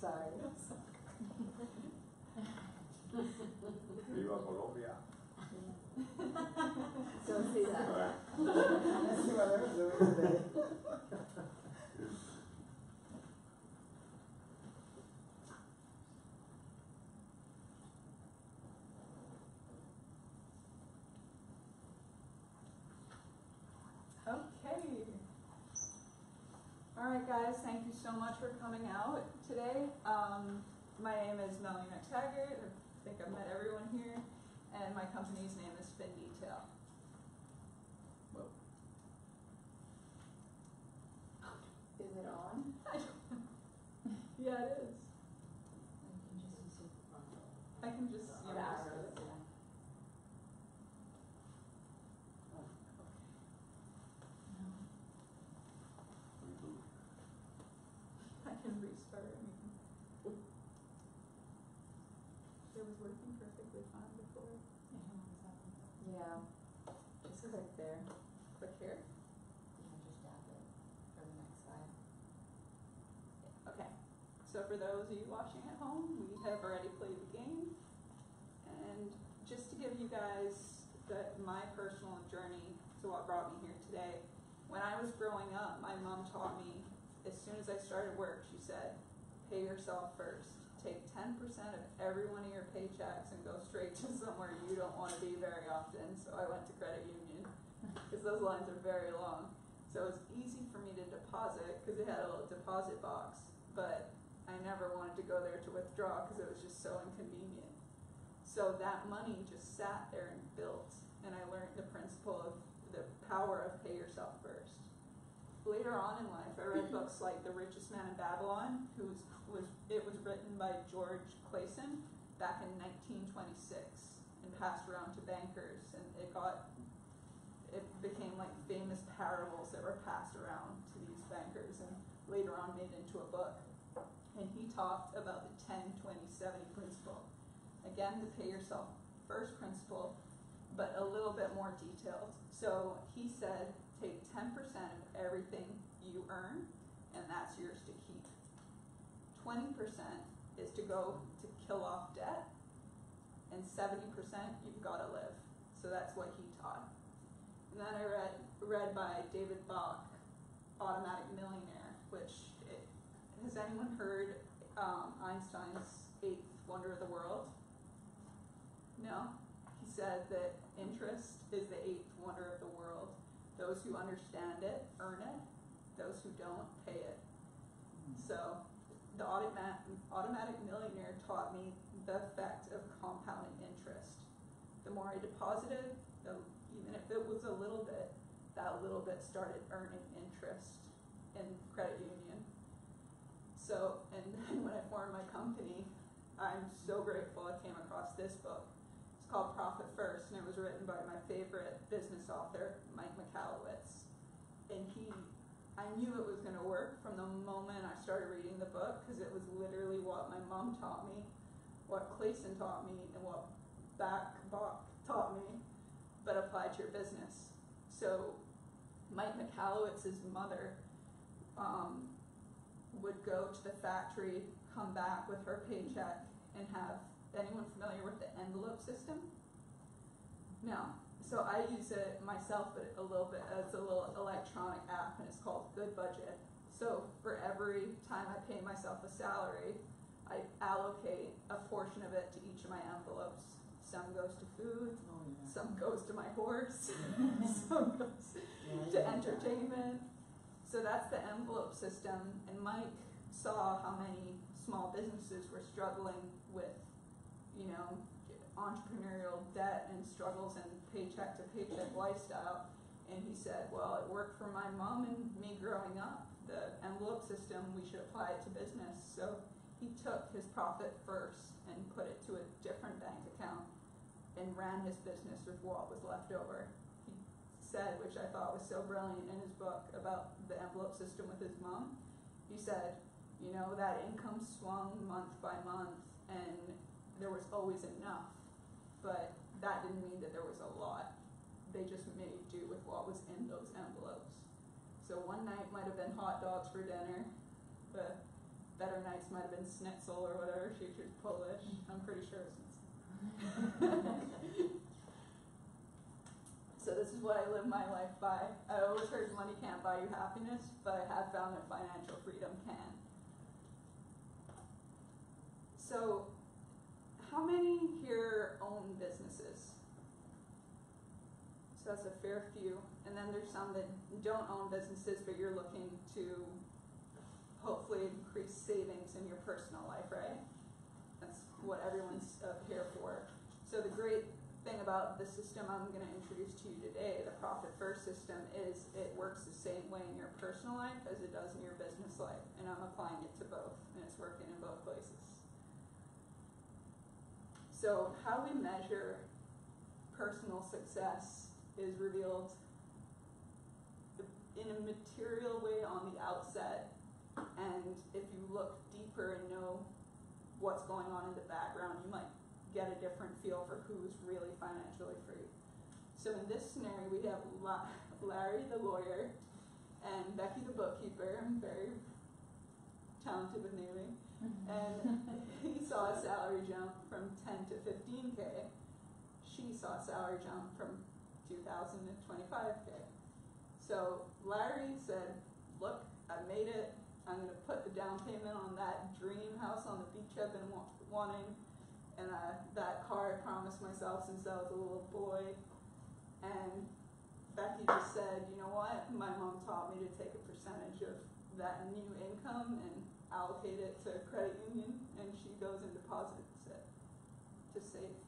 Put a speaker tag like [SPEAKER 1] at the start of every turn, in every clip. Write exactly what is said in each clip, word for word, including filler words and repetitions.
[SPEAKER 1] sorry.
[SPEAKER 2] Viva Colombia.
[SPEAKER 1] Don't say that.
[SPEAKER 3] Okay. All right, guys, thank you so much for coming out today. Um, my name is Melanie McTaggart. I think I've met everyone here. And my company's name is Spin Detail. Whoa.
[SPEAKER 1] Is it on?
[SPEAKER 3] Yeah, it is.
[SPEAKER 4] I can just use it.
[SPEAKER 3] I can just, you
[SPEAKER 1] The
[SPEAKER 3] know, just-
[SPEAKER 1] arrows, yeah.
[SPEAKER 3] I can restart it. It was working perfectly fine before.
[SPEAKER 1] Yeah. Just click there.
[SPEAKER 3] Click here.
[SPEAKER 1] Yeah, just tap it for the next slide.
[SPEAKER 3] Okay. So for those of you watching at home, we have already played the game. And just to give you guys the, my personal journey to what brought me here today, when I was growing up, my mom taught me, as soon as I started work, she said, pay yourself first. Take ten percent of every one of your paychecks and go straight to somewhere you don't want to be very often. So I went to credit union because those lines are very long. So it was easy for me to deposit because it had a little deposit box, but I never wanted to go there to withdraw because it was just so inconvenient. So that money just sat there and built, and I learned the principle of the power of pay yourself first. Later on in life, I read books like The Richest Man in Babylon, who was, was it was written by George Clason back in nineteen twenty-six and passed around to bankers, and it got it became like famous parables that were passed around to these bankers and later on made into a book. And he talked about the ten twenty seventy principle. Again, the pay yourself first principle, but a little bit more detailed. So he said, take ten percent of everything you earn, and that's yours to keep. twenty percent is to go to kill off debt, and seventy percent you've got to live. So that's what he taught. And then I read, read by David Bach, Automatic Millionaire, which, it, has anyone heard um, Einstein's eighth wonder of the world? No? He said that interest is the eighth wonder of the world. Those who understand it, earn it. Those who don't, pay it. So the automatic, automatic millionaire taught me the effect of compounding interest. The more I deposited, the, even if it was a little bit, that little bit started earning interest in credit union. So, and then when I formed my company, I'm so grateful I came across this book. It's called Profit First, and it was written by my favorite business author, Mike Michalowicz. And he, I knew it was going to work from the moment I started reading the book, because it was literally what my mom taught me, what Clayson taught me, and what Bach taught me, but applied to your business. So Mike Michalowicz's mother um, would go to the factory, come back with her paycheck, and have, anyone familiar with the envelope system? No. So I use it myself, but a little bit as a little electronic app, and it's called Good Budget. So for every time I pay myself a salary, I allocate a portion of it to each of my envelopes. Some goes to food,
[SPEAKER 4] Oh, yeah.
[SPEAKER 3] some goes to my horse, some goes
[SPEAKER 4] Yeah,
[SPEAKER 3] to
[SPEAKER 4] yeah.
[SPEAKER 3] entertainment. So that's the envelope system, and Mike saw how many small businesses were struggling with, you know, entrepreneurial debt and struggles and paycheck to paycheck lifestyle. And he said, well, it worked for my mom and me growing up. The envelope system, we should apply it to business. So he took his profit first and put it to a different bank account and ran his business with what was left over. He said, which I thought was so brilliant in his book about the envelope system with his mom, he said, you know, that income swung month by month and there was always enough, but that didn't mean that there was a lot. They just made do with what was in those envelopes. So one night might have been hot dogs for dinner, the better nights might have been schnitzel or whatever. She, she's Polish. I'm pretty sure it's schnitzel. So this is what I live my life by. I always heard money can't buy you happiness, but I have found that financial freedom can. So, how many here own businesses? So that's a fair few. And then there's some that don't own businesses, but you're looking to hopefully increase savings in your personal life, right? That's what everyone's uh, here for. So the great thing about the system I'm going to introduce to you today, the Profit First system, is it works the same way in your personal life as it does in your business life. And I'm applying it to both, and it's working in both places. So how we measure personal success is revealed in a material way on the outset, and if you look deeper and know what's going on in the background, you might get a different feel for who's really financially free. So in this scenario, we have La- Larry the lawyer and Becky the bookkeeper. I'm very talented with naming. And he saw a salary jump from ten to fifteen K. She saw a salary jump from two thousand to twenty-five K. So Larry said, look, I made it. I'm going to put the down payment on that dream house on the beach I've been wa- wanting. And uh, that car I promised myself since I was a little boy. And Becky just said, you know what? My mom taught me to take a percentage of that new income and allocate it to a credit union, and she goes and deposits it to save.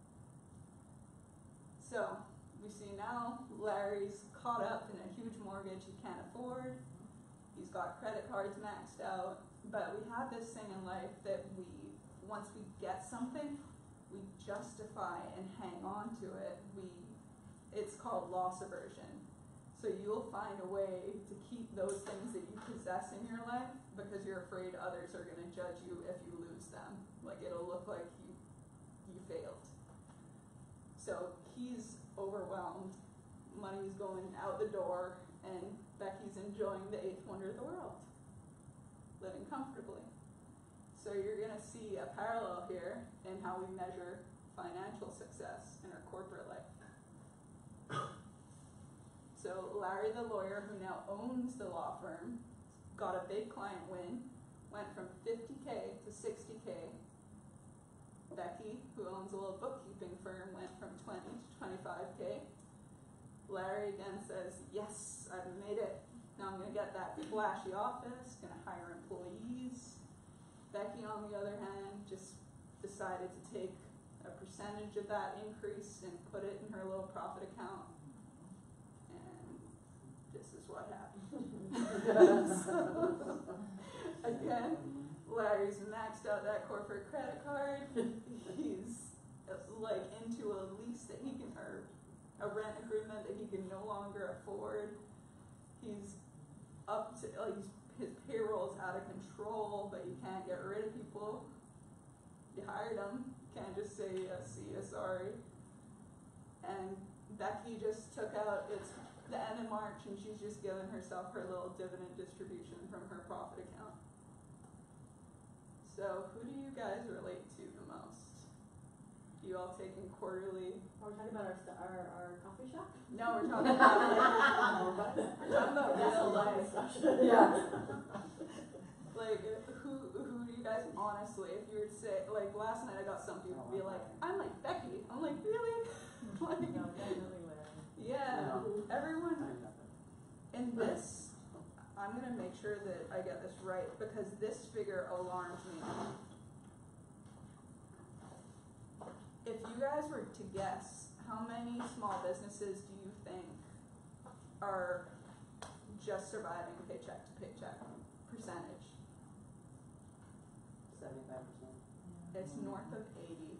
[SPEAKER 3] So we see now Larry's caught up in a huge mortgage he can't afford. He's got credit cards maxed out, but we have this thing in life that we, once we get something, we justify and hang on to it. We, it's called loss aversion. So you'll find a way to keep those things that you possess in your life because you're afraid others are going to judge you if you lose them. Like it'll look like you, you failed. So he's overwhelmed. Money's going out the door, and Becky's enjoying the eighth wonder of the world, living comfortably. So you're going to see a parallel here in how we measure financial success in our corporate life. So Larry the lawyer, who now owns the law firm, got a big client win, went from fifty K to sixty K. Becky, who owns a little bookkeeping firm, went from twenty to twenty-five K. Larry again says, yes, I've made it. Now I'm going to get that flashy office, going to hire employees. Becky, on the other hand, just decided to take a percentage of that increase and put it in her little profit account. And this is what happened. So, again, Larry's maxed out that corporate credit card. He's like into a lease that he can, or a rent agreement that he can no longer afford. He's up to, like, he's, his payroll is out of control, but you can't get rid of people. You hired them, can't just say, uh, see ya, sorry. And Becky just took out, it's the end of March, and she's just given herself her little dividend distribution from her profit account. So who do you guys relate to the most? You all taking quarterly?
[SPEAKER 2] Are we talking about our, st- our, our coffee shop?
[SPEAKER 3] No, we're talking about like, we're talking about real life.
[SPEAKER 2] Yeah.
[SPEAKER 3] Like, who who do you guys honestly, if you were to say, like last night I got some people be like, I'm like Becky. I'm like, really? Like,
[SPEAKER 2] No, definitely women.
[SPEAKER 3] yeah,
[SPEAKER 4] No.
[SPEAKER 3] everyone in this, I'm gonna make sure that I get this right because this figure alarms me. If you guys were to guess, how many small businesses do you think are just surviving paycheck to paycheck percentage?
[SPEAKER 4] Seventy-five percent.
[SPEAKER 3] It's north of eighty.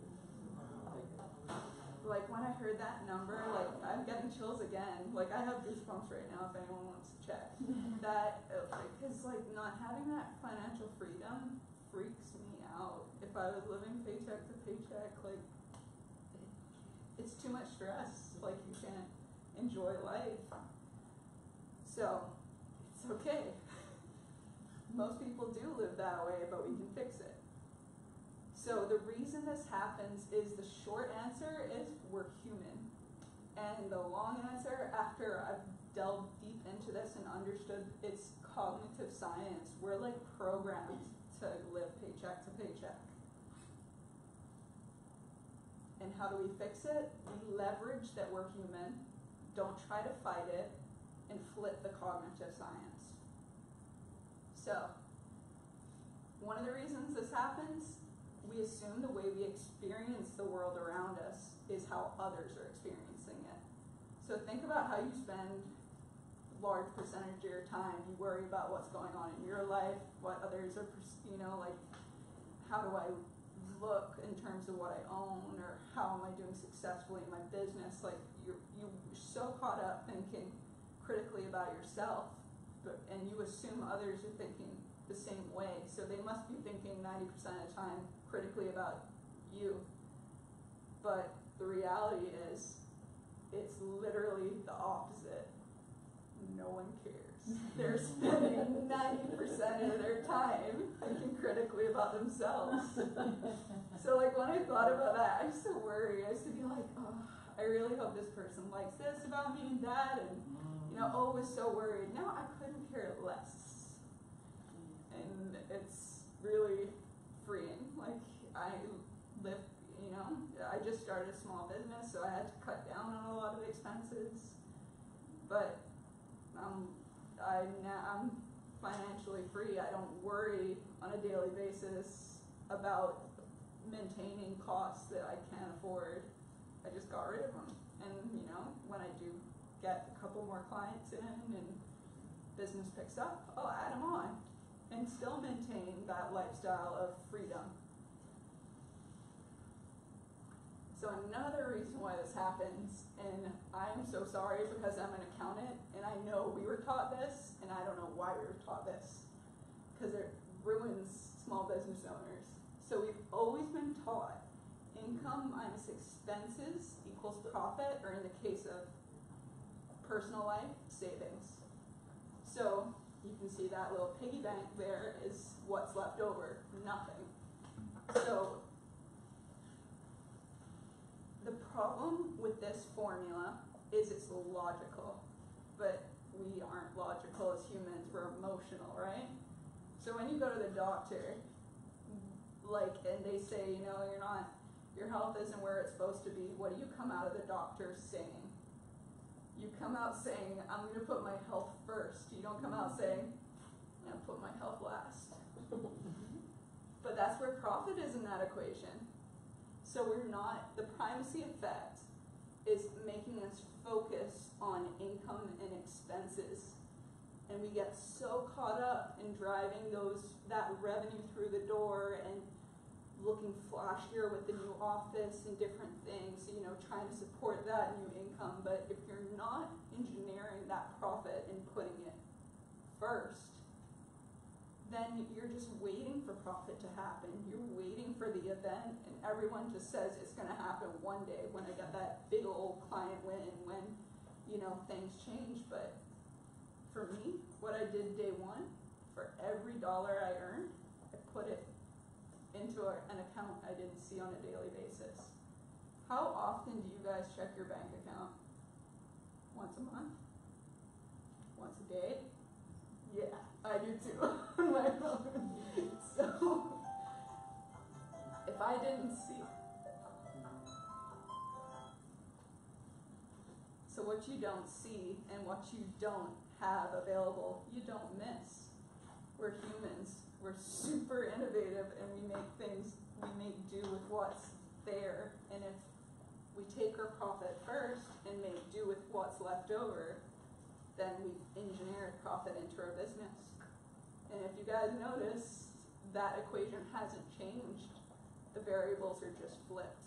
[SPEAKER 3] Like when I heard that number, like I'm getting chills again. Like I have goosebumps right now if anyone wants to check. That, because like not having that financial freedom freaks me out. If I was living paycheck to paycheck, like it's too much stress. Like you can't enjoy life. So it's okay. most people do live that way, but we can fix it. So the reason this happens is the short answer is we're human. And the long answer, after I've delved deep into this and understood its cognitive science, we're like programmed to live paycheck to paycheck. And how do we fix it? We leverage that we're human, don't try to fight it, and flip the cognitive science. So, one of the reasons this happens, we assume the way we experience the world around us is how others are experiencing it. So think about how you spend a large percentage of your time. You worry about what's going on in your life, what others are, you know, like, how do I look in terms of what I own, or how am I doing successfully in my business? Like, you're, you're so caught up thinking critically about yourself, but, and you assume others are thinking the same way, so they must be thinking ninety percent of the time critically about you. But the reality is, it's literally the opposite. No one cares. They're spending ninety percent of their time thinking critically about themselves. So like when I thought about that, I used to worry. I used to be like, oh, I really hope this person likes this about me and that, and you know, always so worried. Now I couldn't care less. And it's really freeing. Like, I live, you know, I just started a small business, so I had to cut down on a lot of expenses. But um, I, I'm financially free. I don't worry on a daily basis about maintaining costs that I can't afford. I just got rid of them. And, you know, when I do get a couple more clients in and business picks up, I'll add them on and still maintain that lifestyle of freedom. So another reason why this happens, and I'm so sorry because I'm an accountant, and I know we were taught this, and I don't know why we were taught this, because it ruins small business owners. So we've always been taught income minus expenses equals profit, or in the case of personal life, savings. So you can see that little piggy bank there is what's left over, nothing. So the problem with this formula is it's logical, but we aren't logical as humans, we're emotional, right? So when you go to the doctor, like, and they say, you know, you're not, your health isn't where it's supposed to be, what do you come out of the doctor saying? You come out saying, I'm going to put my health first. You don't come out saying, I'm going to put my health last. But that's where profit is in that equation. So we're not, the primacy effect is making us focus on income and expenses. And we get so caught up in driving those that revenue through the door and looking flashier with the new office and different things, you know, trying to support that new income. But if you're not engineering that profit and putting it first, then you're just waiting for profit to happen. You're waiting for the event, and everyone just says it's going to happen one day when I get that big old client win, when, you know, things change. But for me, what I did day one, for every dollar I earned, I put it into a, an account I didn't see on a daily basis. How often do you guys check your bank account? Once a month? Once a day? Yeah, I do too on my phone. So, if I didn't see, so what you don't see and what you don't have available, you don't miss. We're humans. We're super innovative, and we make things, we make do with what's there. And if we take our profit first and make do with what's left over, then we've engineered profit into our business. And if you guys notice, that equation hasn't changed. The variables are just flipped.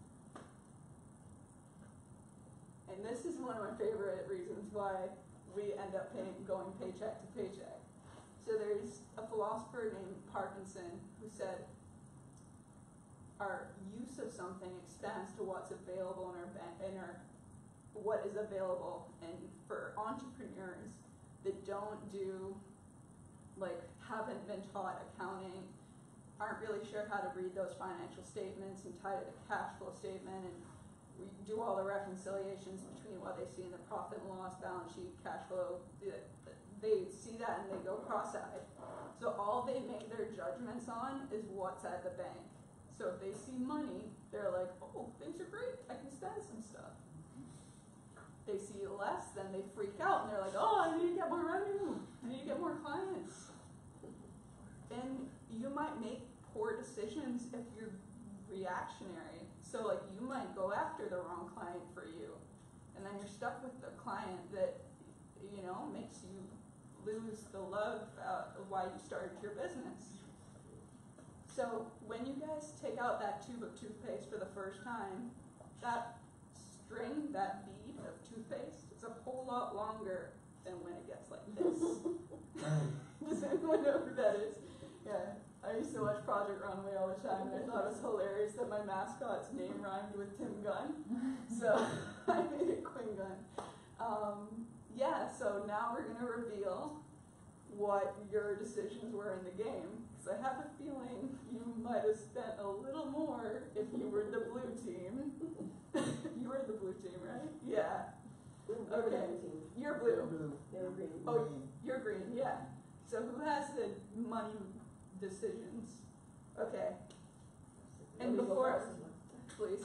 [SPEAKER 3] And this is one of my favorite reasons why we end up paying, going paycheck to paycheck. So there's a philosopher named Parkinson who said, our use of something expands to what's available in our bank, in our, what is available. And for entrepreneurs that don't do like haven't been taught accounting, aren't really sure how to read those financial statements and tie to the cash flow statement and we do all the reconciliations between what they see in the profit and loss balance sheet, cash flow, they see that and they go cross-eyed. So all they make their judgments on is what's at the bank. So if they see money, they're like, oh, things are great, I can spend some stuff. They see less, then they freak out and they're like, oh, I need to get more revenue, I need to get more clients. And you might make poor decisions if you're reactionary. So like you might go after the wrong client for you. And then you're stuck with the client that, you know, makes you lose the love uh, of why you started your business. So when you guys take out that tube of toothpaste for the first time, that string, that bead of toothpaste is a whole lot longer than when it gets like this. Does anyone know who that is? Yeah, I used to watch Project Runway all the time and I thought it was hilarious that my mascot's name rhymed with Tim Gunn. So I made it Quinn Gunn. Um, yeah, so now we're going to reveal what your decisions were in the game. Because I have a feeling you might have spent a little more if you were the blue team. You were the blue team, right? Yeah. Okay. You're blue.
[SPEAKER 4] They were green.
[SPEAKER 3] Oh, you're green, yeah. So who has the money decisions? Okay. And before, please.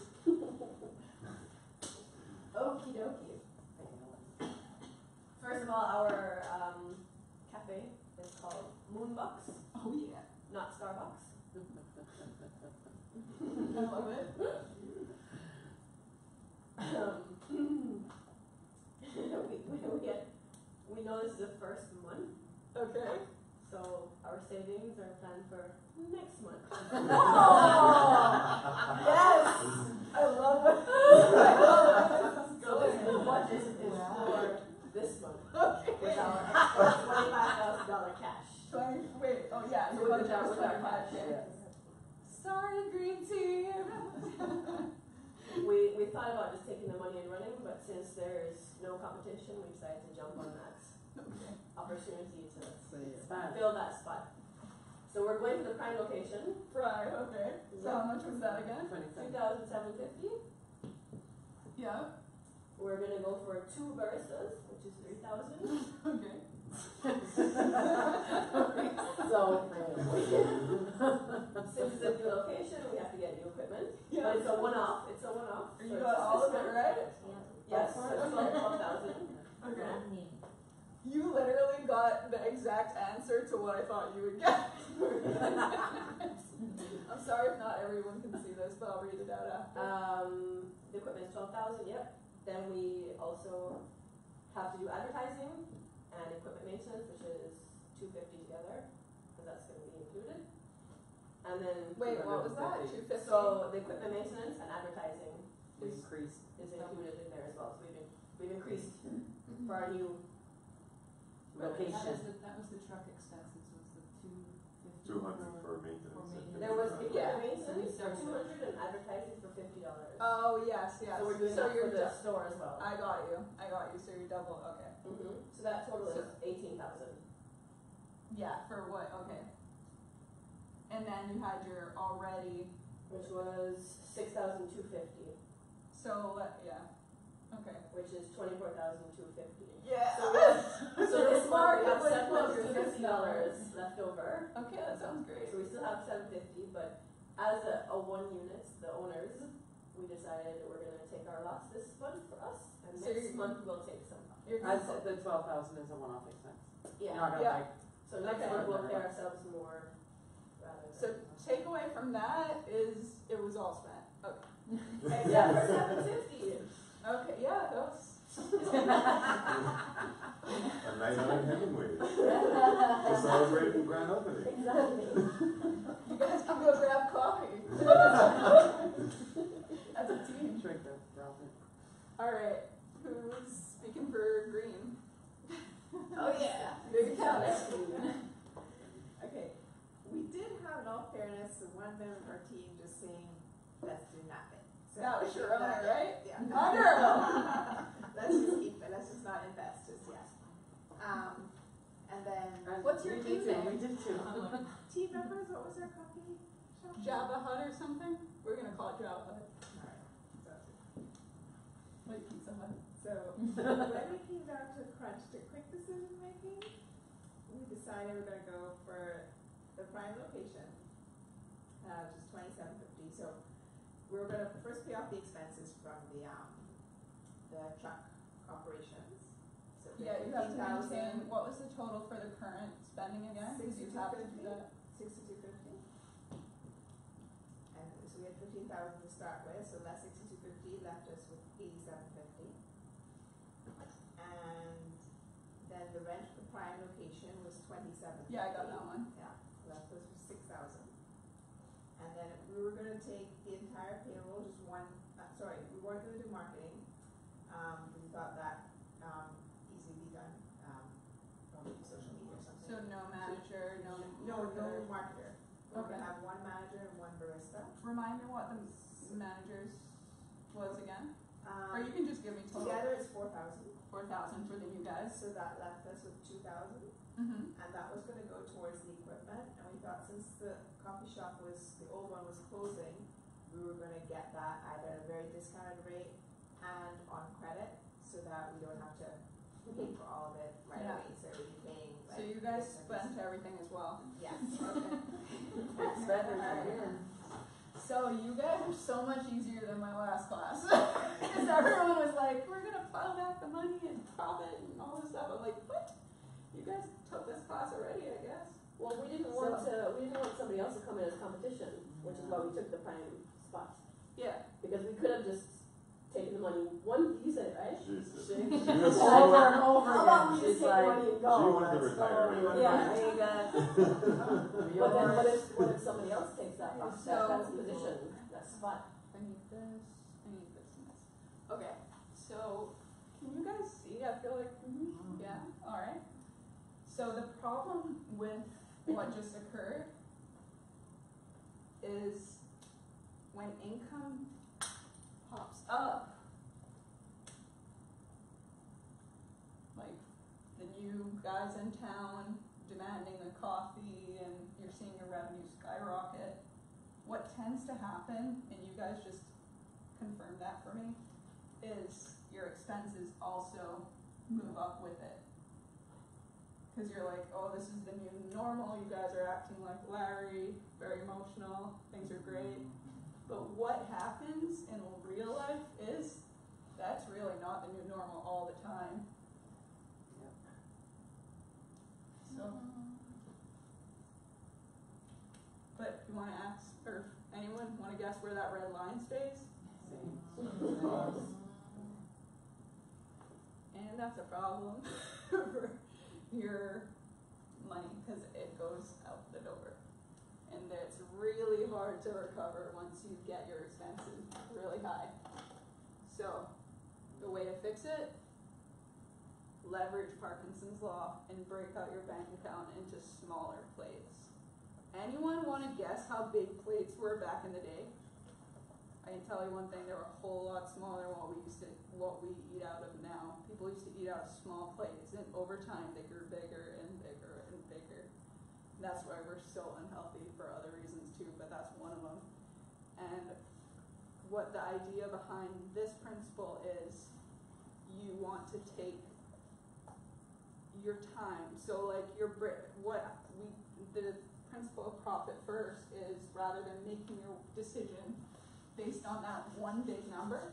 [SPEAKER 4] Okie dokie. First of all, our um, cafe is called Moonbox,
[SPEAKER 3] Oh yeah.
[SPEAKER 4] not Starbucks.
[SPEAKER 3] I love it.
[SPEAKER 4] Um, we, we, we, get, we know this is the first month,
[SPEAKER 3] Okay.
[SPEAKER 4] so our savings are planned for next month.
[SPEAKER 3] Oh, yes! I love it. I love it.
[SPEAKER 4] So the budget is for this month
[SPEAKER 3] Okay.
[SPEAKER 4] with our extra twenty-five thousand dollars cash.
[SPEAKER 3] twenty, wait, oh yeah,
[SPEAKER 4] So
[SPEAKER 3] your
[SPEAKER 4] with
[SPEAKER 3] budget
[SPEAKER 4] our,
[SPEAKER 3] was
[SPEAKER 4] with our
[SPEAKER 3] twenty-five
[SPEAKER 4] cash,
[SPEAKER 3] K.
[SPEAKER 4] yes.
[SPEAKER 3] Sorry, green team.
[SPEAKER 4] We, we thought about just taking the money and running, but since there is no competition, we decided to jump on that
[SPEAKER 3] Okay.
[SPEAKER 4] opportunity to
[SPEAKER 2] Fun.
[SPEAKER 4] fill that spot. So we're going to the prime location,
[SPEAKER 3] Right, okay. So how much was that again?
[SPEAKER 4] two thousand seven hundred fifty dollars.
[SPEAKER 3] Yeah.
[SPEAKER 4] We're gonna go for two baristas, which is three thousand dollars.
[SPEAKER 3] Okay.
[SPEAKER 2] So
[SPEAKER 4] Since it's a new location, we have to get new equipment.
[SPEAKER 3] Yeah.
[SPEAKER 4] But it's a one-off, it's a one-off.
[SPEAKER 3] You
[SPEAKER 4] so
[SPEAKER 3] got
[SPEAKER 4] it's
[SPEAKER 3] all of
[SPEAKER 4] just
[SPEAKER 3] it
[SPEAKER 4] this
[SPEAKER 3] right?
[SPEAKER 4] one. Yes, so it's twelve thousand.
[SPEAKER 3] Okay. You literally got the exact answer to what I thought you would get. I'm sorry if not everyone can see this, but I'll read it out after.
[SPEAKER 4] Um, the equipment is twelve thousand, yep. Then we also have to do advertising and equipment maintenance, which is two fifty together, because that's gonna be included. And then,
[SPEAKER 3] Wait, what was that? Two fifty?
[SPEAKER 4] so the equipment maintenance and advertising is,
[SPEAKER 2] increased.
[SPEAKER 4] is included in there as well, so we've, in- we've increased for our new
[SPEAKER 2] Location.
[SPEAKER 5] That was the, that was the truck expenses, was the two fifty.
[SPEAKER 6] Two hundred for maintenance. and
[SPEAKER 5] maintenance.
[SPEAKER 4] There was
[SPEAKER 6] fifty
[SPEAKER 3] Yeah.
[SPEAKER 4] equipment
[SPEAKER 5] So we
[SPEAKER 4] maintenance for
[SPEAKER 5] doubled
[SPEAKER 4] two
[SPEAKER 5] it.
[SPEAKER 4] hundred and advertising for fifty dollars.
[SPEAKER 3] Oh, yes, yes.
[SPEAKER 4] So we're doing
[SPEAKER 3] So
[SPEAKER 4] that for
[SPEAKER 3] you're
[SPEAKER 4] the
[SPEAKER 3] dou-
[SPEAKER 4] store as well.
[SPEAKER 3] I got you. I got you. So you're double. Okay.
[SPEAKER 4] Mm-hmm. So that total is
[SPEAKER 3] So-
[SPEAKER 4] eighteen thousand.
[SPEAKER 3] Yeah. For what? Okay. And then you had your already.
[SPEAKER 4] Which was six thousand two fifty,
[SPEAKER 3] So let yeah. Okay.
[SPEAKER 4] which is twenty-four thousand two fifty.
[SPEAKER 3] Yeah.
[SPEAKER 4] So we have, so
[SPEAKER 3] You're
[SPEAKER 4] this month we have
[SPEAKER 3] remarkably
[SPEAKER 4] seven
[SPEAKER 3] close
[SPEAKER 4] hundred
[SPEAKER 3] to
[SPEAKER 4] and fifty dollars
[SPEAKER 3] this
[SPEAKER 4] left over.
[SPEAKER 3] Okay, that sounds great.
[SPEAKER 4] So we still have seven fifty, but as a, a one unit, the owners, we decided that we're gonna take our loss this month for us, and
[SPEAKER 3] So
[SPEAKER 4] next
[SPEAKER 3] you're-
[SPEAKER 4] month we'll take some.
[SPEAKER 3] You're
[SPEAKER 2] I
[SPEAKER 3] good.
[SPEAKER 2] said the twelve thousand is a one-off expense.
[SPEAKER 4] Yeah,
[SPEAKER 2] Not
[SPEAKER 3] Yeah.
[SPEAKER 2] like,
[SPEAKER 4] so next
[SPEAKER 3] Okay.
[SPEAKER 4] month we'll pay ourselves more rather
[SPEAKER 3] So
[SPEAKER 4] than.
[SPEAKER 3] takeaway from that is it was all spent. Okay.
[SPEAKER 4] Except for seven fifty.
[SPEAKER 3] Okay. Yeah. That's.
[SPEAKER 6] A night out in Hemingway. To celebrate the grand opening.
[SPEAKER 4] Exactly.
[SPEAKER 3] You guys can go grab coffee. As a team.
[SPEAKER 2] drink the Ralph.
[SPEAKER 3] All right. Who's speaking for green?
[SPEAKER 4] Oh yeah.
[SPEAKER 3] Big Kelly.
[SPEAKER 1] Okay, we did have, in all fairness, one member of our team just saying, let's do nothing. So
[SPEAKER 3] That was Sharona,
[SPEAKER 1] that-
[SPEAKER 3] right?
[SPEAKER 1] Yeah.
[SPEAKER 3] My girl.
[SPEAKER 1] Let's just keep it, let's just not invest just yet. Um, And then
[SPEAKER 2] And
[SPEAKER 3] What's your
[SPEAKER 2] we
[SPEAKER 3] team
[SPEAKER 2] did too,
[SPEAKER 3] name?
[SPEAKER 2] We did too.
[SPEAKER 1] team members, what was their coffee shop?
[SPEAKER 3] Java Hut or something? We're gonna call it Java Hut.
[SPEAKER 1] Alright, so,
[SPEAKER 5] Like Pizza Hut.
[SPEAKER 1] so when we came down to crunch to quick decision making, we decided we're gonna go for the prime location, uh, which is twenty-seven fifty, so we were gonna first pay off the expenses from the, um, the truck operations. So
[SPEAKER 3] Yeah, you have to
[SPEAKER 1] fifteen thousand,
[SPEAKER 3] maintain, what was the total for the current spending again? Cause you have to do that.
[SPEAKER 1] sixty-two fifty. And so we had fifteen thousand to start with, so less sixty-two fifty left us with eighty-seven fifty. And then the rent for the prime location was twenty-seven fifty.
[SPEAKER 3] Yeah, I got that one.
[SPEAKER 1] Yeah, left us with six thousand. And then we were gonna take the entire payroll, just one, uh, sorry, we weren't gonna do marketing. Um, we thought that, um, easily be done, um, from social media or something.
[SPEAKER 3] So no manager, no.
[SPEAKER 1] No, no marketer. We're
[SPEAKER 3] Okay.
[SPEAKER 1] gonna have one manager and one barista.
[SPEAKER 3] Remind me what the managers was again? Or you
[SPEAKER 1] Um,
[SPEAKER 3] can just give me total.
[SPEAKER 1] together it's four thousand,
[SPEAKER 3] Four thousand for the new guys.
[SPEAKER 1] so that left us with two thousand,
[SPEAKER 3] Mm-hmm.
[SPEAKER 1] and that was gonna go towards the equipment, and we thought since the coffee shop was, the old one was closing, we were gonna get that either at a very discounted rate and on credit, so that we don't have to pay for all of it right
[SPEAKER 3] Yeah.
[SPEAKER 1] away, so we'd be paying like.
[SPEAKER 3] So you guys
[SPEAKER 1] this and
[SPEAKER 3] spent
[SPEAKER 1] this.
[SPEAKER 3] everything as well.
[SPEAKER 1] Yes, okay.
[SPEAKER 2] Spending that in.
[SPEAKER 3] So you guys are so much easier than my last class. Because everyone was like, we're gonna pile back the money and profit and all this stuff. I'm like, what? You guys took this class already, I guess.
[SPEAKER 4] Well, we didn't want to, we didn't want somebody else to come in as competition, which is why we took the prime spot.
[SPEAKER 3] Yeah.
[SPEAKER 4] Because we could have just taken the money, one, you said it, right?
[SPEAKER 6] Jesus.
[SPEAKER 4] She-
[SPEAKER 6] She was so
[SPEAKER 2] Over
[SPEAKER 6] like,
[SPEAKER 2] and over
[SPEAKER 4] How about we
[SPEAKER 2] again,
[SPEAKER 4] just
[SPEAKER 2] she's
[SPEAKER 4] take the
[SPEAKER 2] like,
[SPEAKER 4] money and
[SPEAKER 6] she
[SPEAKER 4] go?
[SPEAKER 6] wanted to
[SPEAKER 2] let's
[SPEAKER 6] retire
[SPEAKER 2] go,
[SPEAKER 6] right
[SPEAKER 2] we
[SPEAKER 6] away.
[SPEAKER 4] Yeah,
[SPEAKER 2] wanna-
[SPEAKER 4] there you go.
[SPEAKER 2] We
[SPEAKER 4] But then
[SPEAKER 2] are-
[SPEAKER 4] what if, what if somebody else takes that, that,
[SPEAKER 3] So-
[SPEAKER 4] that position, that spot?
[SPEAKER 3] I need this, I need this and this. Okay, so can you guys see? I feel like,
[SPEAKER 2] Mm-hmm.
[SPEAKER 3] yeah, alright. So the problem with what just occurred is when income pops up, like the new guys in town demanding the coffee and you're seeing your revenue skyrocket, what tends to happen, and you guys just confirm that for me, is your expenses also move up with it. Cause you're like, oh, this is the new normal, you guys are acting like Larry, very emotional, things are great. But what happens in real life is, that's really not the new normal all the time. So. But you wanna ask, or anyone wanna guess where that red line stays? And that's a problem for your money, cause it goes out the door. And it's really hard to recover once you get your expenses really high. So, the way to fix it, leverage Parkinson's law and break out your bank account into smaller plates. Anyone wanna guess how big plates were back in the day? I can tell you one thing, they were a whole lot smaller than what we used to, what we eat out of now. People used to eat out of small plates, and over time they grew bigger and bigger and bigger. That's why we're so unhealthy for other reasons too, but that's one of them. And what the idea behind this principle is, you want to take your time. So like your bri- what we the principle of profit first is, rather than making your decision based on that one big number,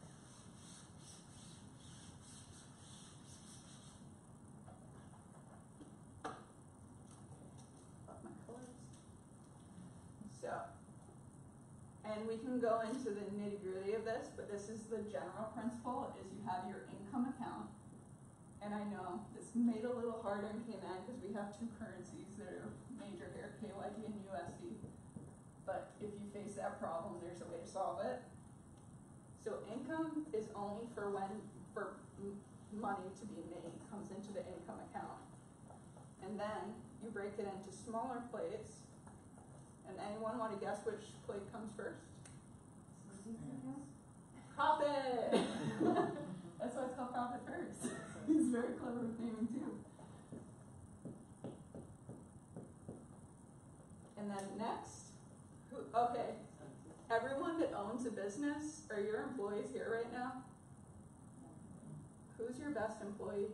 [SPEAKER 3] love my colors. So, and we can go into the nitty gritty of this, but this is the general principle: is you have your income account. And I know this made a little harder in Cayman because we have two currencies that are major here, K Y D and U S D. But if you face that problem, there's a way to solve it. So income is only for when, for m- money to be made comes into the income account. And then you break it into smaller plates. And anyone want to guess which plate comes first? Profit! That's why it's called profit first. He's very clever with naming too. then next, who, okay, everyone that owns a business, are your employees here right now? Who's your best employee?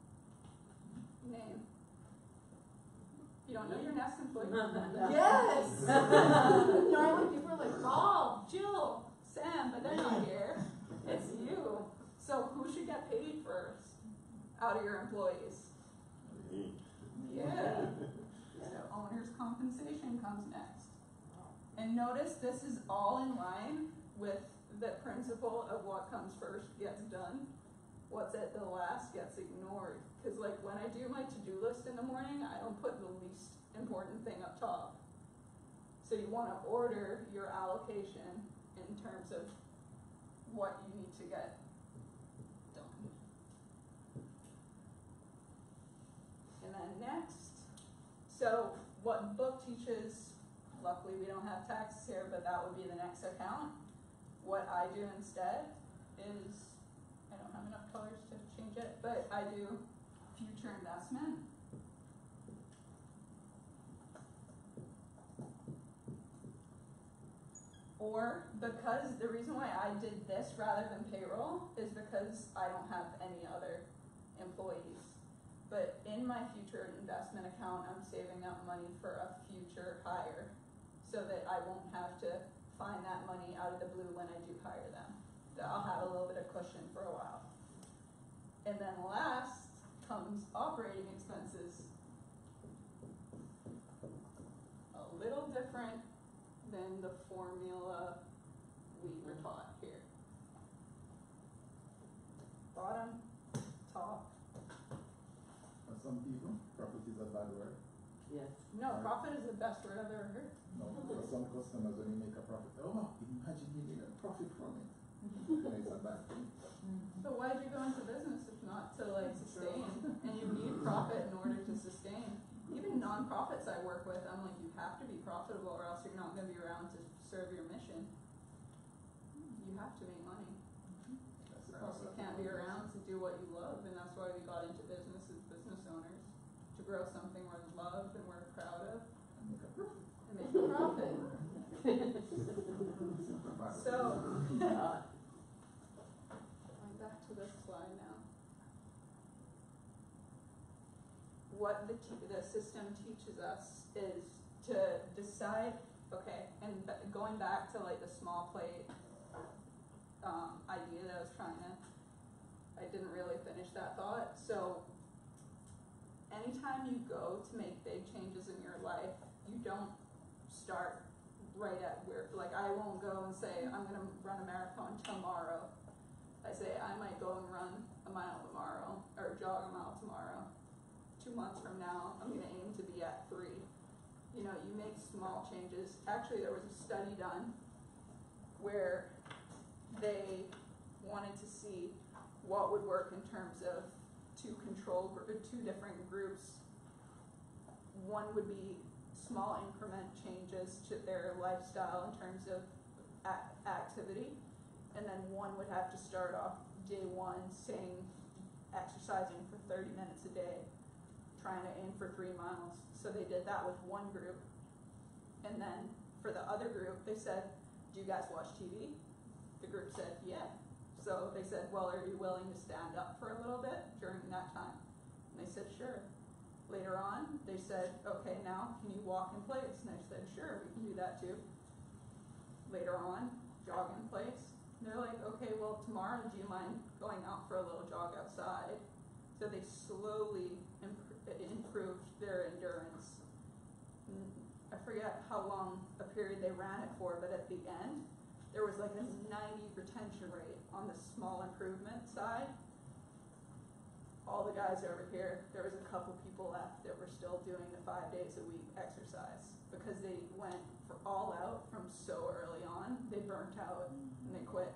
[SPEAKER 3] Name. You don't know your next employee? Yes! Normally people are like, Bob, Jill, Sam, but they're not here. It's you. So who should get paid first out of your employees?
[SPEAKER 6] Me.
[SPEAKER 3] Yeah. So owner's compensation comes next. And notice this is all in line with the principle of what comes first gets done. What's at the last gets ignored. Because like when I do my to-do list in the morning, I don't put the least important thing up top. So you want to order your allocation in terms of what you need to get done. And then next, so what book teaches, luckily we don't have taxes here, but that would be the next account. What I do instead is, I don't have enough colors to change it, but I do future investment. Or because the reason why I did this rather than payroll is because I don't have any other employees. But in my future investment account, I'm saving up money for a future hire so that I won't have to find that money out of the blue when I do hire them. So I'll have a little bit of cushion for a while. And then last comes operating expenses. A little different than the formula we were taught here. Bottom, top.
[SPEAKER 7] For some people, profit is a bad word.
[SPEAKER 2] Yes.
[SPEAKER 3] No, profit is the best word I've ever heard.
[SPEAKER 7] No, for some customers, when you make a profit, oh, imagine you made a profit from it. And it's a bad thing.
[SPEAKER 3] So why did you go into business if not to like sustain? And you need profit in order to sustain. Even nonprofits I work with, I'm like, you have to be profitable or else you're not going to be around to serve your mission. You have to make money. Or else you can't be around to do what you love, and that's why we got into business as business owners. To grow something we're loved and we're proud of.
[SPEAKER 7] And make a profit.
[SPEAKER 3] And make a profit. So, going back to this slide now. What the, te- the system teaches us is to decide, okay, and b- going back to like the small plate um, idea that I was trying to, I didn't really finish that thought. So, anytime you go to make big changes in your life, you don't start right at where, like I won't go and say, I'm gonna run a marathon tomorrow. I say, I might go and run a mile tomorrow, or jog a mile tomorrow. Two months from now, I'm gonna aim to be at three. You know, you make small changes. Actually, there was a study done where they wanted to see what would work in terms of two control, gr- two different groups. One would be small increment changes to their lifestyle in terms of a- activity, and then one would have to start off day one saying exercising for thirty minutes a day, trying to aim for three miles. So they did that with one group, and then for the other group, they said, do you guys watch T V? The group said, yeah. So they said, well, are you willing to stand up for a little bit during that time? And they said, sure. Later on, they said, okay, now can you walk in place? And they said, sure, we can do that too. Later on, jog in place. And they're like, okay, well, tomorrow, do you mind going out for a little jog outside? So they slowly imp- improved their endurance. And I forget how long a period they ran it for, but at the end, there was like a ninety retention rate on the small improvement side. All the guys over here, there was a couple people left that were still doing the five days a week exercise because they went for all out from so early on. They burnt out and they quit.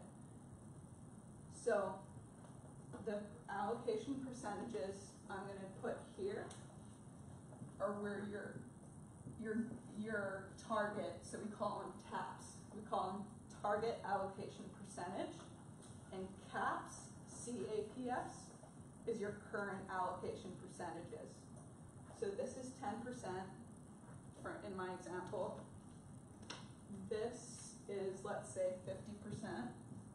[SPEAKER 3] So the allocation percentages I'm going to put here are where your your your target, so we call them TAPs. We call them target allocation percentage, and CAPS, C A P S, is your current allocation percentages. So this is ten percent for, in my example, this is, let's say, fifty percent.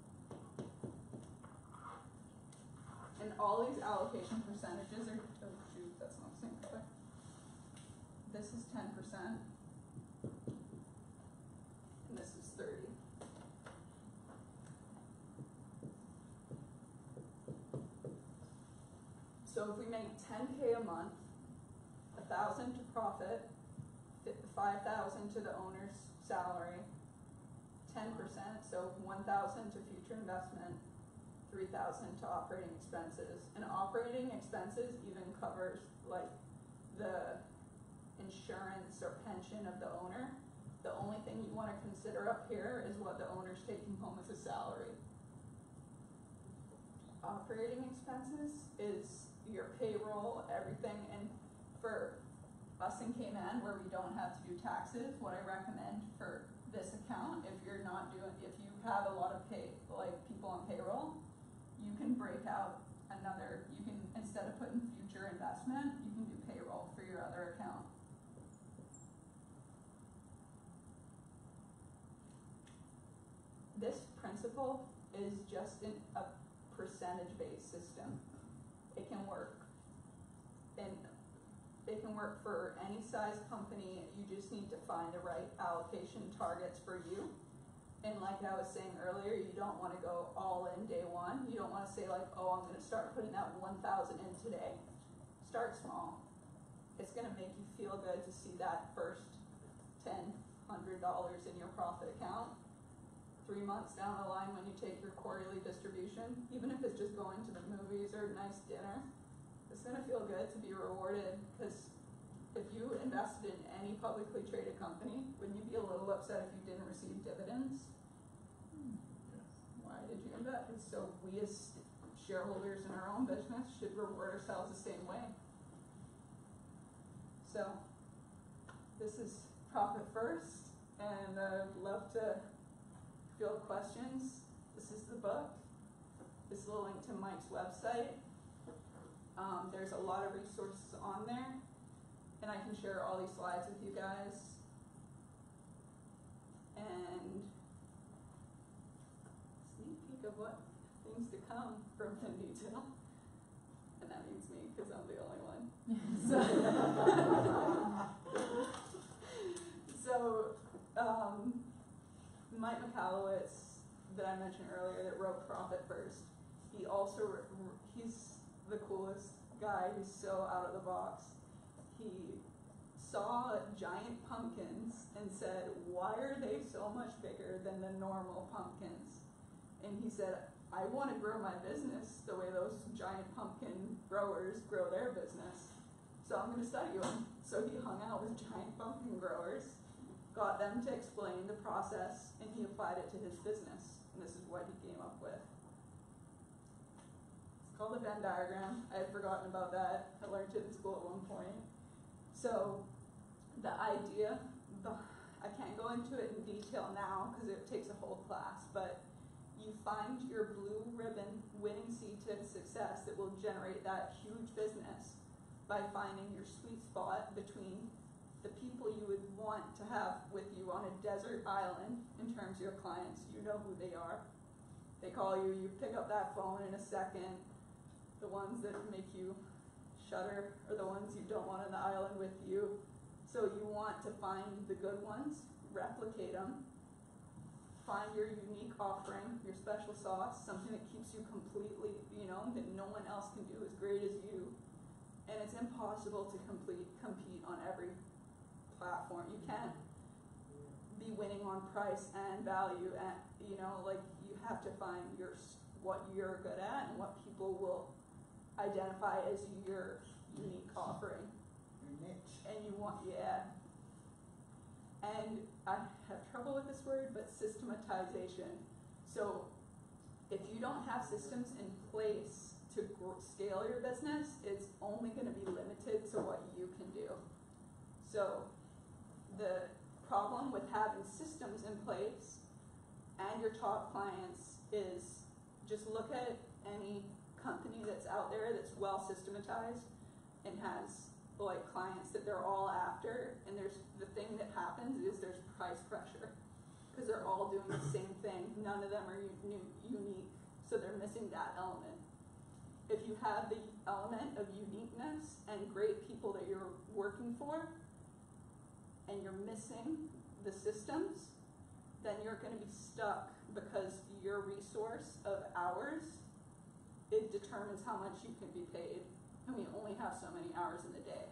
[SPEAKER 3] And all these allocation percentages are, oh shoot, that's not the same color. This is ten percent. And this is thirty. So if we make ten K a month, a thousand to profit, five thousand to the owner's salary, ten percent, so one thousand to future investment, three thousand to operating expenses. And operating expenses even covers like the insurance or pension of the owner. The only thing you wanna consider up here is what the owner's taking home as a salary. Operating expenses is your payroll, everything, and for us in Cayman where we don't have to do taxes, what I recommend for this account, if you're not doing, if you have a lot of pay, like people on payroll, you can break out another, you can, instead of putting future investment, you can do payroll for your other account. This principle is just in a percentage-based system. It can work. And it can work for any size company. You just need to find the right allocation targets for you. And like I was saying earlier, you don't want to go all in day one. You don't want to say like, oh, I'm going to start putting that one thousand in today. Start small. It's going to make you feel good to see that first ten hundred dollars in your profit account. Three months down the line when you take your quarterly distribution, even if it's just going to the movies or a nice dinner, it's gonna feel good to be rewarded, because if you invested in any publicly traded company, wouldn't you be a little upset if you didn't receive dividends? Why did you invest? So we as shareholders in our own business should reward ourselves the same way. So this is Profit First, and I'd love to field questions. This is the book. This is a link to Mike's website. Um, there's a lot of resources on there, and I can share all these slides with you guys. And sneak peek of what things to come from Fin Detail. And that means me, because I'm the only one. so, so um, Mike Michalowicz, that I mentioned earlier, that wrote Profit First, he also, he's the coolest guy. He's so out of the box. He saw giant pumpkins and said, why are they so much bigger than the normal pumpkins? And he said, I want to grow my business the way those giant pumpkin growers grow their business. So I'm going to study them. So he hung out with giant pumpkin growers, got them to explain the process, and he applied it to his business. And this is what he came up with. It's called the Venn diagram. I had forgotten about that. I learned it in school at one point. So the idea, I can't go into it in detail now because it takes a whole class, but you find your blue ribbon winning seed to success that will generate that huge business by finding your sweet spot between the people you would want to have with you on a desert island in terms of your clients. You know who they are. They call you, you pick up that phone in a second. The ones that make you shudder are the ones you don't want on the island with you. So you want to find the good ones, replicate them, find your unique offering, your special sauce, something that keeps you completely, you know, that no one else can do as great as you. And it's impossible to complete, compete on every platform. You can't be winning on price and value, and you know, like you have to find your what you're good at and what people will identify as your unique offering.
[SPEAKER 7] Your niche.
[SPEAKER 3] And you want, yeah. And I have trouble with this word, but systematization. So if you don't have systems in place to grow, scale your business, it's only going to be limited to what you can do. So the problem with having systems in place and your top clients is just look at any company that's out there that's well systematized and has like clients that they're all after, and there's, the thing that happens is there's price pressure. Cause they're all doing the same thing, none of them are u- unique, so they're missing that element. If you have the element of uniqueness and great people that you're working for, and you're missing the systems, then you're gonna be stuck because your resource of hours, it determines how much you can be paid, and we only have so many hours in the day.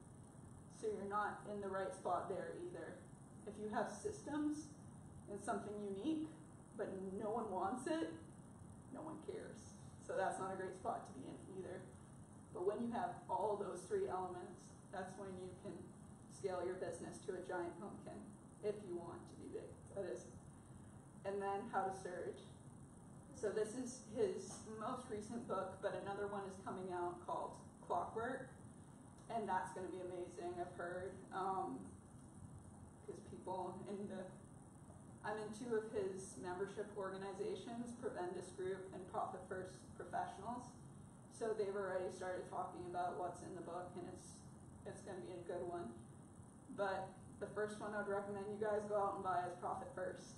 [SPEAKER 3] So you're not in the right spot there either. If you have systems and something unique, but no one wants it, no one cares. So that's not a great spot to be in either. But when you have all those three elements, that's when you can scale your business to a giant pumpkin, if you want to be big, that is. And then How to Surge. So this is his most recent book, but another one is coming out called Clockwork, and that's gonna be amazing, I've heard. Um, because people in the, I'm in two of his membership organizations, Prevendus Group and Profit First Professionals. So they've already started talking about what's in the book, and it's it's gonna be a good one. But the first one I'd recommend you guys go out and buy is Profit First.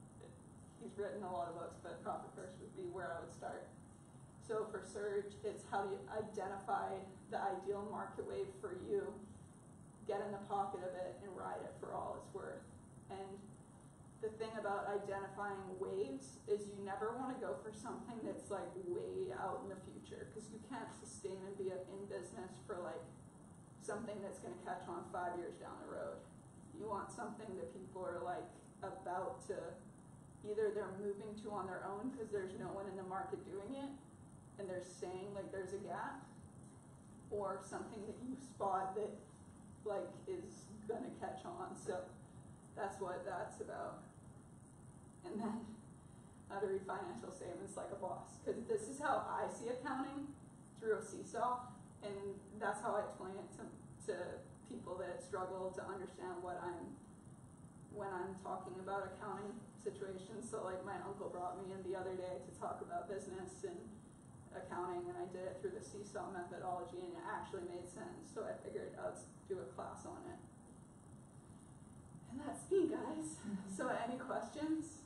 [SPEAKER 3] He's written a lot of books, but Profit First would be where I would start. So for Surge, it's how you identify the ideal market wave for you, get in the pocket of it, and ride it for all it's worth. And the thing about identifying waves is you never want to go for something that's like way out in the future, because you can't sustain and be in business for like something that's going to catch on five years down the road. You want something that people are like about to, either they're moving to on their own because there's no one in the market doing it and they're saying like there's a gap, or something that you spot that like is going to catch on. So that's what that's about. And then how to read financial statements like a boss, because this is how I see accounting through a seesaw, and that's how I explain it to, to people that struggle to understand what I'm, when I'm talking about accounting situations. So like my uncle brought me in the other day to talk about business and accounting, and I did it through the seesaw methodology, and it actually made sense. So I figured I'd do a class on it. And that's me, guys. So any questions?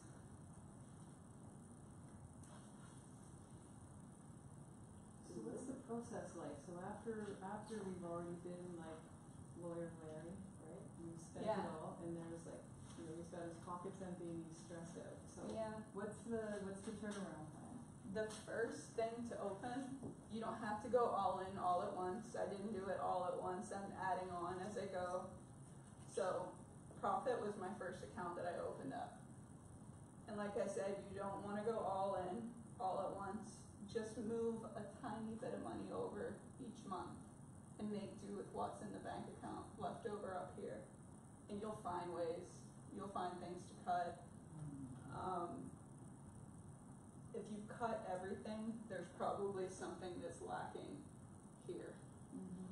[SPEAKER 5] So what's the process like? So after after we've already been like lawyer Larry, right? We've spent
[SPEAKER 3] Yeah.
[SPEAKER 5] it all, and there's like, you know, he's got his pockets empty and he's stressed out. So
[SPEAKER 3] Yeah.
[SPEAKER 5] what's the what's the turnaround time?
[SPEAKER 3] The first thing to open, you don't have to go all in all at once. I didn't do it all at once. I'm adding on as I go. So Profit was my first account that I opened up. And like I said, you don't want to go all in all at once. Just move a tiny bit of money over each month and make do with what's in the bank account left over up here. And you'll find ways, you'll find things to cut. Um, if you cut everything, there's probably something that's lacking here.
[SPEAKER 5] Mm-hmm.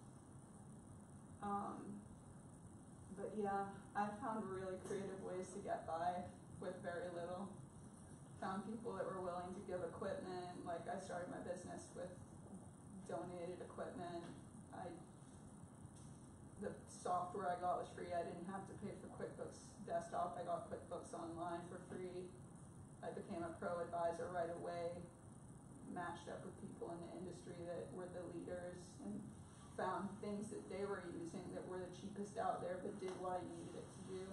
[SPEAKER 3] Um, but yeah, I found really creative ways to get by with very little. Found people that were willing to give equipment. Like I started my business with donated equipment. I, the software I got was free. I didn't have to pay for QuickBooks Desktop. I got QuickBooks Online for free. I became a pro advisor right away. Matched up with people in the industry that were the leaders, and found things that they were using that were the cheapest out there but did what I needed it to do.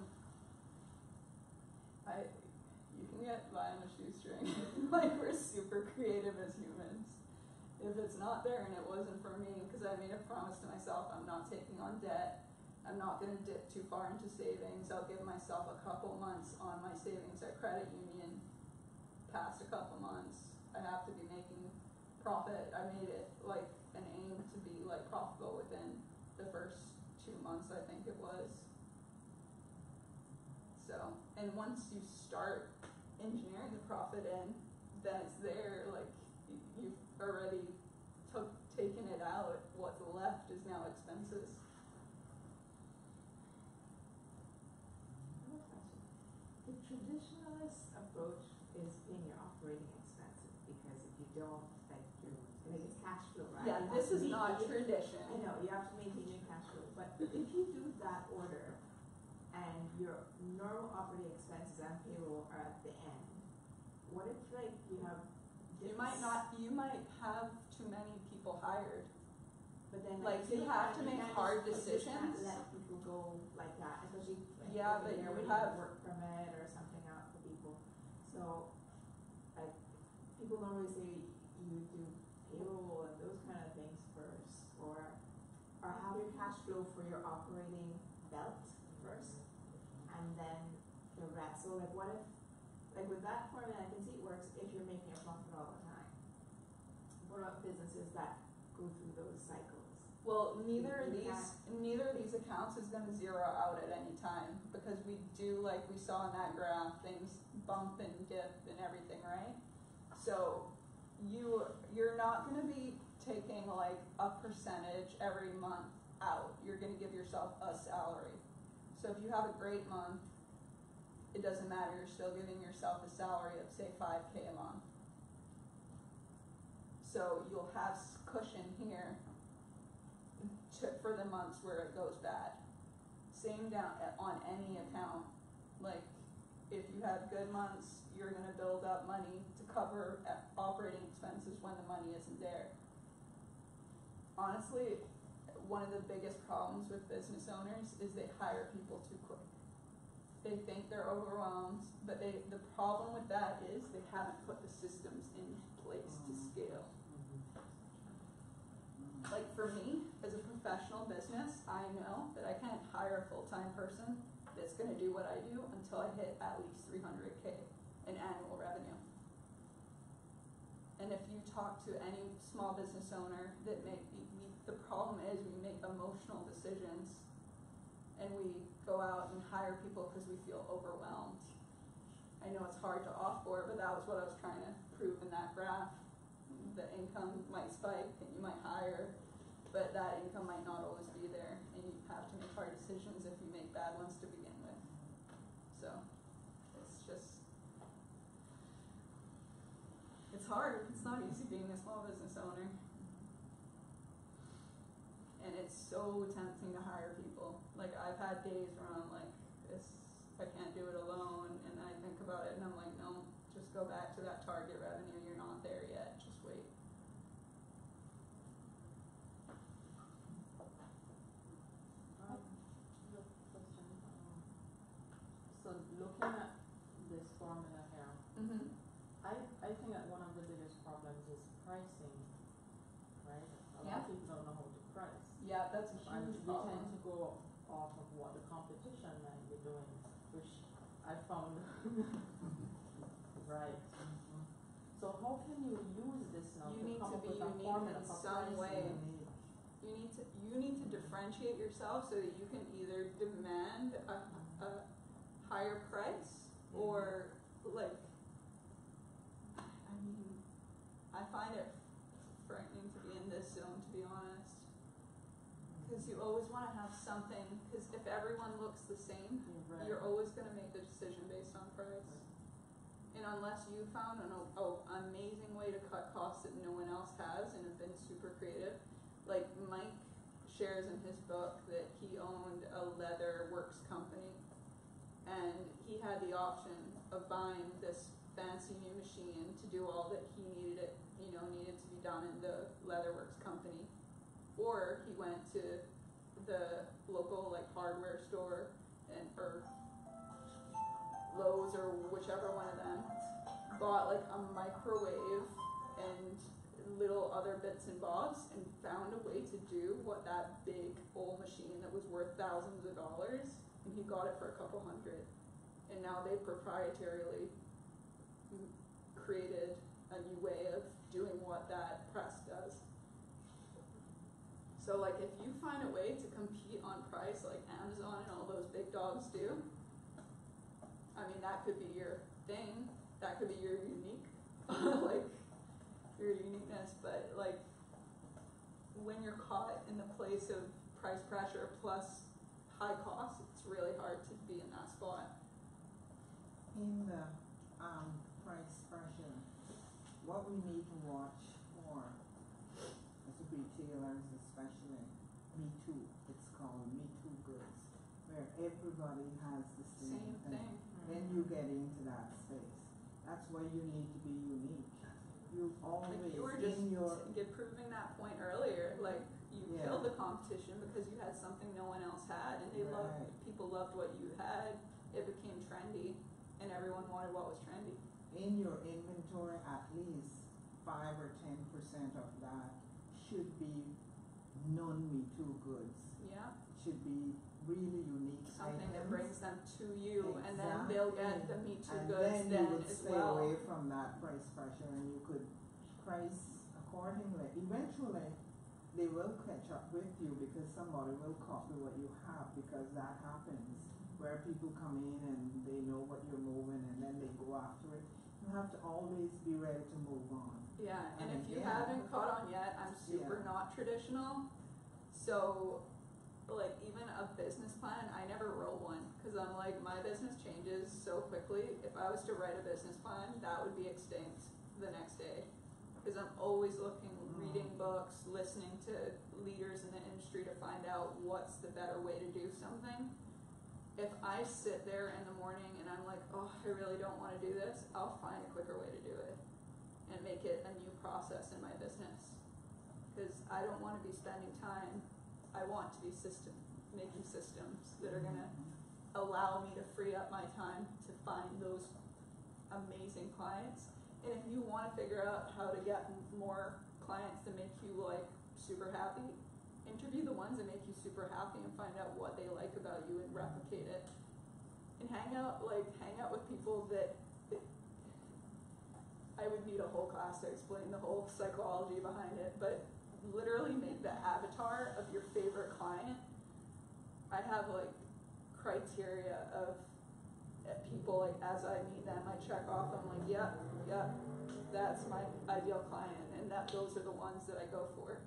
[SPEAKER 3] I, you can get by on a shoestring. Like, we're super creative as humans. If it's not there and it wasn't for me, because I made a promise to myself, I'm not taking on debt, I'm not going to dip too far into savings, I'll give myself a couple months on my savings at credit union. Past a couple months, I have to be making profit. I made it like an aim to be like profitable within the first two months, I think it was. So, and once you start engineering the profit in, then it's there. Like you, you've already took taken it out. What's left is now expenses.
[SPEAKER 1] The traditionalist approach is in your operating expenses, because if you don't, like, you're, I think it's cash flow, right?
[SPEAKER 3] Yeah,
[SPEAKER 1] You have
[SPEAKER 3] this
[SPEAKER 1] to
[SPEAKER 3] is not
[SPEAKER 1] maintain-
[SPEAKER 3] tradition.
[SPEAKER 1] I know, you have to maintain if you do that order and your normal operating expenses and payroll are at the end, what if like you have
[SPEAKER 3] You might not, you might have too many people hired.
[SPEAKER 1] But then
[SPEAKER 3] Like,
[SPEAKER 1] say
[SPEAKER 3] you have to
[SPEAKER 1] can't-
[SPEAKER 3] make
[SPEAKER 1] can't
[SPEAKER 3] hard
[SPEAKER 1] just- you can't
[SPEAKER 3] decisions.
[SPEAKER 1] let people go like that, especially like
[SPEAKER 3] Yeah,
[SPEAKER 1] over
[SPEAKER 3] but
[SPEAKER 1] there
[SPEAKER 3] you
[SPEAKER 1] when
[SPEAKER 3] would have-
[SPEAKER 1] a work permit or something out for people. So, like, people normally say you do payroll and those kind of things first, or or have your cash flow for your operating belt first, and then the rest. So like, what if, like with that formula, I can see it works if you're making a profit all the time. What about businesses that go through those cycles?
[SPEAKER 3] Well, neither of
[SPEAKER 1] You
[SPEAKER 3] these, neither of these accounts is gonna zero out at any time, because we do, like we saw in that graph, things bump and dip and everything, right? So, you, you're not gonna be taking like a percentage every month out, you're gonna give yourself a salary. So if you have a great month, it doesn't matter, you're still giving yourself a salary of say five K a month. So you'll have s- cushion here to, for the months where it goes bad. Same down at, on any account, like if you have good months, you're gonna build up money to cover uh, operating expenses when the money isn't there. Honestly, one of the biggest problems with business owners is they hire people too quick. They think they're overwhelmed, but they, the problem with that is they haven't put the systems in place to scale. Like for me, as a professional business, I know that I can't hire a full-time person that's gonna do what I do until I hit at least three hundred K in annual revenue. And if you talk to any small business owner that may, we, the problem is we make emotional decisions and we go out and hire people because we feel overwhelmed. I know it's hard to offboard, but that was what I was trying to prove in that graph. The income might spike and you might hire, but that income might not always be there, and you have to make hard decisions if you make bad ones to begin with. So, it's just, it's hard, it's not easy being a small business owner. And it's so tempting to hire people. Like, I've had days where I'm like, this, I can't do it alone, and then I think about it and I'm like, no, just go back to that target revenue, you're not there yet, just wait.
[SPEAKER 5] Um, the question, um, so looking at this formula here,
[SPEAKER 3] Mm-hmm.
[SPEAKER 5] I, I think that one of the biggest problems is pricing, right? A lot
[SPEAKER 3] Yeah.
[SPEAKER 5] of people don't know how to price.
[SPEAKER 3] Yeah, that's a
[SPEAKER 5] And
[SPEAKER 3] huge
[SPEAKER 5] we tend
[SPEAKER 3] problem.
[SPEAKER 5] to go off of what the competition might be doing, which I found right. So how can you use this now
[SPEAKER 3] You
[SPEAKER 5] to
[SPEAKER 3] need
[SPEAKER 5] come
[SPEAKER 3] to
[SPEAKER 5] up
[SPEAKER 3] be
[SPEAKER 5] with a
[SPEAKER 3] unique
[SPEAKER 5] formula
[SPEAKER 3] in
[SPEAKER 5] for
[SPEAKER 3] some
[SPEAKER 5] pricing?
[SPEAKER 3] way. You need to you need to differentiate yourself so that you can either demand a, a higher price or like I mean I find it frightening to be in this zone, to be honest, because you always want to have something, because if everyone looks the same,
[SPEAKER 5] Yeah, right.
[SPEAKER 3] you're always going to make the decision based on price. And unless you found an oh, amazing way to cut costs that no one else has and have been super creative, like Mike shares in his book that he owned a leather works company, and he had the option of buying this fancy new machine to do all that he needed it, you know, needed to be done in the leather works company, or he went to the local like hardware store and or Lowe's or whichever one of them, bought like a microwave and little other bits and bobs and found a way to do what that big old machine that was worth thousands of dollars, and he got it for a couple hundred. And now they proprietarily created a new way of doing what that press does. So like if you find a way to compete on price like Amazon and all those big dogs do, I mean, that could be your thing. That could be your unique, like, your uniqueness. But, like, when you're caught in the place of price pressure plus high cost, it's really hard to be in that spot.
[SPEAKER 8] In the um, price pressure, what we need to watch for as retailers, especially Me Too, it's called Me everybody has the same
[SPEAKER 3] Same
[SPEAKER 8] thing.
[SPEAKER 3] thing.
[SPEAKER 8] Then you get into that space. That's why you need to be unique. You always,
[SPEAKER 3] Like you were just
[SPEAKER 8] in your,
[SPEAKER 3] get proving that point earlier, like you
[SPEAKER 8] Yeah.
[SPEAKER 3] killed the competition because you had something no one else had, and they loved,
[SPEAKER 8] Right.
[SPEAKER 3] people loved what you had. It became trendy, and everyone wanted what was trendy.
[SPEAKER 8] in your inventory, at least five or ten percent of that should be non-Me Too goods.
[SPEAKER 3] Yeah,
[SPEAKER 8] Should be really unique
[SPEAKER 3] something that
[SPEAKER 8] items.
[SPEAKER 3] brings them to you, and then they'll get the Me Too
[SPEAKER 8] And
[SPEAKER 3] goods
[SPEAKER 8] then
[SPEAKER 3] then
[SPEAKER 8] you would
[SPEAKER 3] as
[SPEAKER 8] stay
[SPEAKER 3] well.
[SPEAKER 8] away from that price pressure and you could price accordingly. Eventually, they will catch up with you because somebody will copy what you have, because that happens. Where people come in and they know what you're moving and then they go after it. You have to always be ready to move on.
[SPEAKER 3] Yeah, and
[SPEAKER 8] And
[SPEAKER 3] if you
[SPEAKER 8] again-
[SPEAKER 3] haven't caught on yet, I'm super
[SPEAKER 8] Yeah.
[SPEAKER 3] not traditional. So, like, even a business plan, I never wrote one because I'm like, my business changes so quickly. If I was to write a business plan, that would be extinct the next day. Because I'm always looking, reading books, listening to leaders in the industry to find out what's the better way to do something. If I sit there in the morning and I'm like, oh, I really don't want to do this, I'll find a quicker way to do it and make it a new process in my business. Because I don't want to be spending time, I want to be system, making systems that are going to allow me to free up my time to find those amazing clients. And if you want to figure out how to get m- more clients that make you like super happy, interview the ones that make you super happy and find out what they like about you and replicate it. And hang out, like, hang out with people that, that I would need a whole class to explain the whole psychology behind it, but literally make the avatar of your favorite client. I have like criteria of uh, people, like as I meet them, I check off, I'm like, yeah, yeah, that's my ideal client, and that those are the ones that I go for.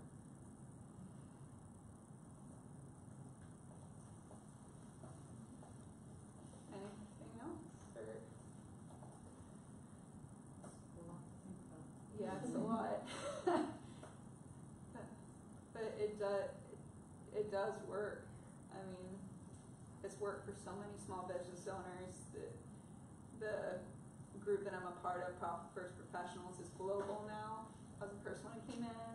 [SPEAKER 3] Anything else? Or yeah, it's a lot. But it does, it does work. I mean, it's worked for so many small business owners. The, the group that I'm a part of, Profit First Professionals, is global now. I was the first one that came in.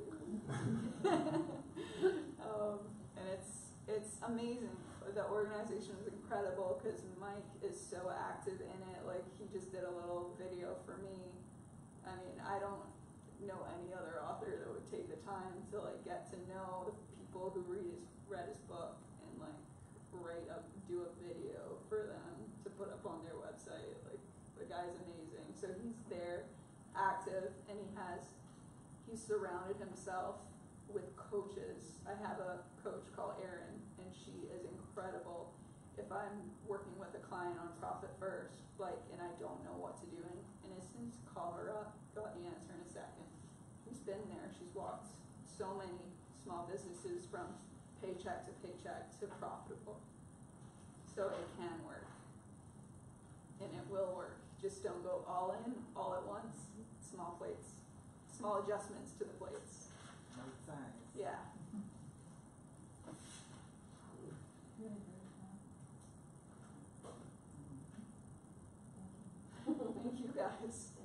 [SPEAKER 3] um, and it's it's amazing. The organization is incredible because Mike is so active in it. Like, he just did a little video for me. I mean, I don't know any other author that would take the time to like get to know the people who read his read his book and like write up do a video for them to put up on their website. Like, the guy's amazing. So he's there, active, and he has he's surrounded himself with coaches. I have a coach called Erin, and she is incredible. If I'm working with a client on Profit First, like, and I don't know what to do in an instance, call her up, got the answer in a second. She's been there. She's walked so many small businesses from paycheck to paycheck to profitable. So it can work. And it will work. Just don't go all in, all at once. Small plates. Small adjustments to the plates.
[SPEAKER 8] Right size.
[SPEAKER 3] Yeah. Thank you guys.